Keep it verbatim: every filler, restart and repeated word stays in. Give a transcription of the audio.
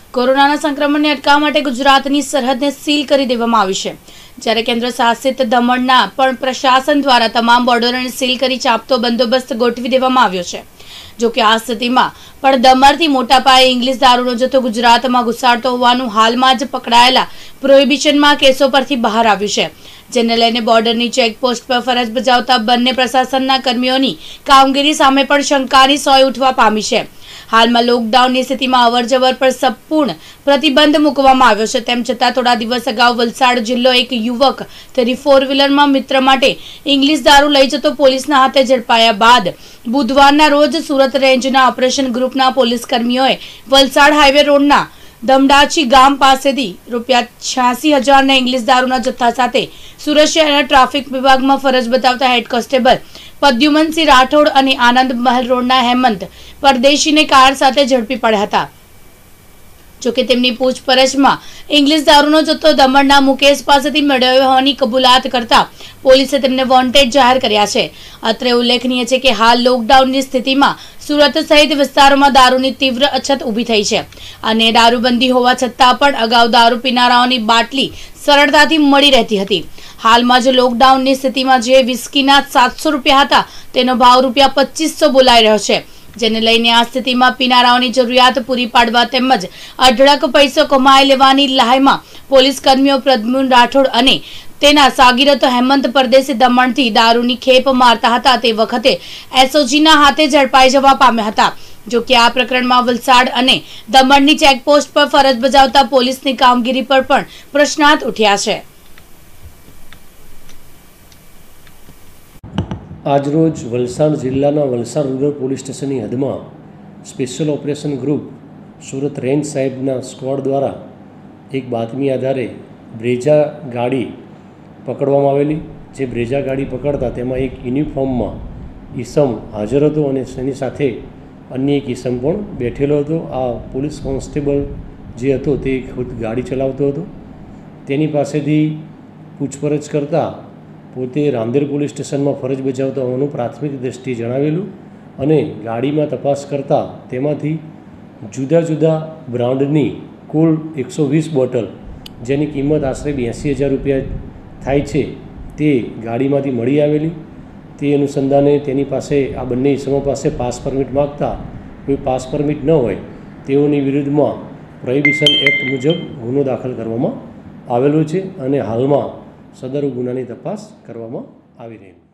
કોરોનાના સંક્રમણને અટકાવવા માટે ગુજરાતની સરહદને સીલ કરી દેવામાં આવી છે, જ્યારે કેન્દ્ર શાસિત દમણના પણ પ્રશાસન દ્વારા તમામ બોર્ડરોને સીલ કરી ચાંપતો બંદોબસ્ત ગોઠવી દેવામાં આવ્યો છે। જો કે આ સ્થિતિમાં પણ દમણથી મોટા પાયે ઇંગ્લિશ દારૂનો જથ્થો ગુજરાતમાં ઘુસાડતો હોવાનું હાલમાં જ પકડાયેલા પ્રોહિબિશનમાં કેસો પરથી બહાર આવ્યું છે, જેને લઈને બોર્ડરની ચેકપોસ્ટ પર ફરજ બજાવતા બંને પ્રશાસનના કર્મીઓની કામગીરી સામે પણ શંકાની સોય ઉઠવા પામી છે। હાલમાં લોકડાઉનની સ્થિતિમાં અવરજવર પર સંપૂર્ણ પ્રતિબંધ મૂકવામાં આવ્યો છે। તેમ છતાં થોડા દિવસ અગાઉ વલસાડ જિલ્લો એક યુવક તેની ફોર વ્હીલરમાં મિત્ર માટે ઇંગ્લિશ દારૂ લઈ જતો પોલીસના હાથે ઝડપાયા બાદ બુધવારના રોજ સુરત રેન્જના ઓપરેશન ગ્રુપના પોલીસ કર્મીઓએ વલસાડ હાઈવે રોડના દમડાચી ગામ પાસેથી રૂપિયા છ્યાસી હજારના ઇંગ્લિશ દારૂના જથ્થા સાથે સુરત શહેરના ટ્રાફિક વિભાગમાં ફરજ બજાવતા હેડ કોન્સ્ટેબલ પદ્યુમનસિંહ રાઠોડ અને આનંદ મહેલ રોડના હેમંત પરદેશીને કાર સાથે ઝડપી પડ્યા હતા। જોકે તેમની પૂછપરછમાં ઇંગ્લિશ દારૂનો જથ્થો દમણના મુકેશ પાસેથી મેળવ્યો હોવાની કબૂલાત કરતા પોલીસે તેમને વોન્ટેડ જાહેર કર્યા છે। અત્રે ઉલ્લેખનીય છે કે હાલ લોકડાઉનની સ્થિતિમાં સુરત સહિત વિસ્તારોમાં દારૂની તીવ્ર અછત ઊભી થઈ છે અને દારૂબંધી હોવા છતાં પણ અગાઉ દારૂ પીનારાઓની બાટલી સરળતાથી મળી રહેતી હતી। હાલમાં જ લોકડાઉનની સ્થિતિમાં જે વિસ્કીના સાતસો રૂપિયા હતા તેનો ભાવ રૂપિયા પચીસો બોલાઈ રહ્યો છે, જેને લઈને આ સ્થિતિમાં પીનારાઓની જરૂરિયાત પૂરી પાડવા તેમજ અઢળક પૈસો કમાઈ લેવાની લાહેમાં પોલીસ કર્મીઓ પ્રદ્યુમન રાઠોડ અને તેના સાગીરતો હેમંત પરદેશી દમણથી દારૂની ખેપ મારતા હતા તે વખતે એસઓજીના હાથે ઝડપાઈ જવા પામ્યા હતા। જો કે આ પ્રકરણમાં વલસાડ અને દમણની ચેકપોસ્ટ પર ફરજ બજાવતા પોલીસની કામગીરી પર પણ પ્રશ્નાર્થ ઉઠ્યા છે। આજરોજ વલસાડ જિલ્લાના વલસાડ રૂરલ પોલીસ સ્ટેશનની હદમાં special operation group Surat range સાહેબના સ્ક્વોડ દ્વારા એક બાતમી આધારે બ્રેજા ગાડી પકડવામાં આવેલી। જે બ્રેજા ગાડી પકડતા તેમાં એક યુનિફોર્મમાં ઈસમ હાજર હતો અને તેની સાથે અન્ય એક ઈસમ પણ બેઠેલો હતો। આ પોલીસ કોન્સ્ટેબલ જે હતો તે ખુદ ગાડી ચલાવતો હતો। તેની પાસેથી પૂછપરછ કરતાં પોતે રાંદેર પોલીસ સ્ટેશનમાં ફરજ બજાવતા હોવાનું પ્રાથમિક દ્રષ્ટિએ જણાવેલું અને ગાડીમાં તપાસ કરતાં તેમાંથી જુદા જુદા બ્રાન્ડની કુલ એકસો વીસ બોટલ જેની કિંમત આશરે બ્યાસી હજાર રૂપિયા થાય છે તે ગાડીમાંથી મળી આવેલી। તે અનુસંધાને તેની પાસે આ બંને ઇસમો પાસે પાસ પરમિટ માગતા કોઈ પાસ પરમિટ ન હોય તેઓની વિરુદ્ધમાં પ્રોહિબિશન એક્ટ મુજબ ગુનો દાખલ કરવામાં આવેલો છે અને હાલમાં સદર ગુનાની તપાસ કરવામાં આવી રહી છે।